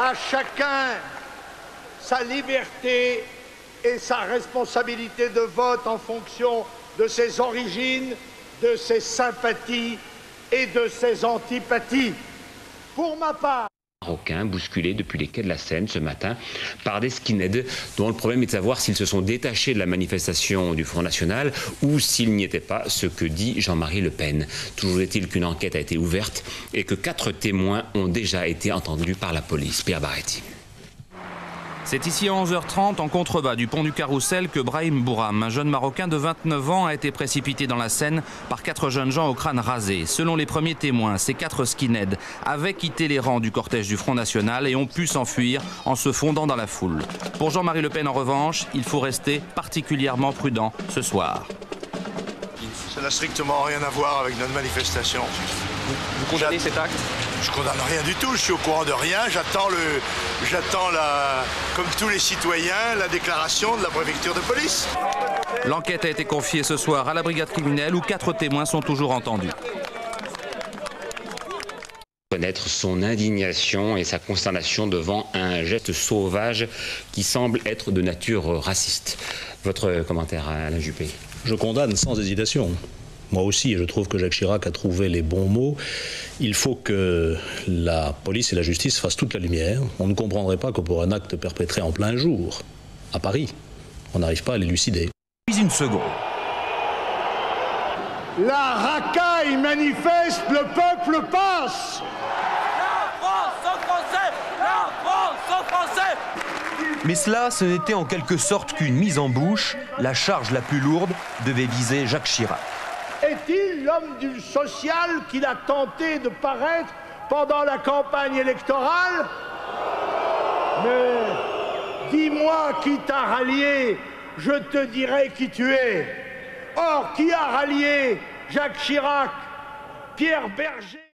À chacun sa liberté et sa responsabilité de vote en fonction de ses origines, de ses sympathies et de ses antipathies. Pour ma part, Marocains bousculés depuis les quais de la Seine ce matin par des skinheads dont le problème est de savoir s'ils se sont détachés de la manifestation du Front National ou s'ils n'y étaient pas, ce que dit Jean-Marie Le Pen. Toujours est-il qu'une enquête a été ouverte et que 4 témoins ont déjà été entendus par la police. Pierre Barretti. C'est ici à 11h30, en contrebas du pont du Carrousel, que Brahim Bouram, un jeune Marocain de 29 ans, a été précipité dans la Seine par 4 jeunes gens au crâne rasé. Selon les premiers témoins, ces 4 skinheads avaient quitté les rangs du cortège du Front National et ont pu s'enfuir en se fondant dans la foule. Pour Jean-Marie Le Pen, en revanche, il faut rester particulièrement prudent ce soir. Ça n'a strictement rien à voir avec notre manifestation. Vous condamnez cet acte ? Je condamne rien du tout, je suis au courant de rien. J'attends comme tous les citoyens, la déclaration de la préfecture de police. L'enquête a été confiée ce soir à la brigade criminelle où 4 témoins sont toujours entendus. Connaître son indignation et sa consternation devant un geste sauvage qui semble être de nature raciste. Votre commentaire, Alain Juppé? Je condamne sans hésitation. Moi aussi, je trouve que Jacques Chirac a trouvé les bons mots. Il faut que la police et la justice fassent toute la lumière. On ne comprendrait pas que pour un acte perpétré en plein jour, à Paris, on n'arrive pas à l'élucider. Puis une seconde. la racaille manifeste, le peuple passe. La France aux Français! La France aux Français! Mais cela, ce n'était en quelque sorte qu'une mise en bouche. La charge la plus lourde devait viser Jacques Chirac. Est-il l'homme du social qu'il a tenté de paraître pendant la campagne électorale? Mais dis-moi qui t'a rallié, je te dirai qui tu es. Or, qui a rallié Jacques Chirac, Pierre Berger?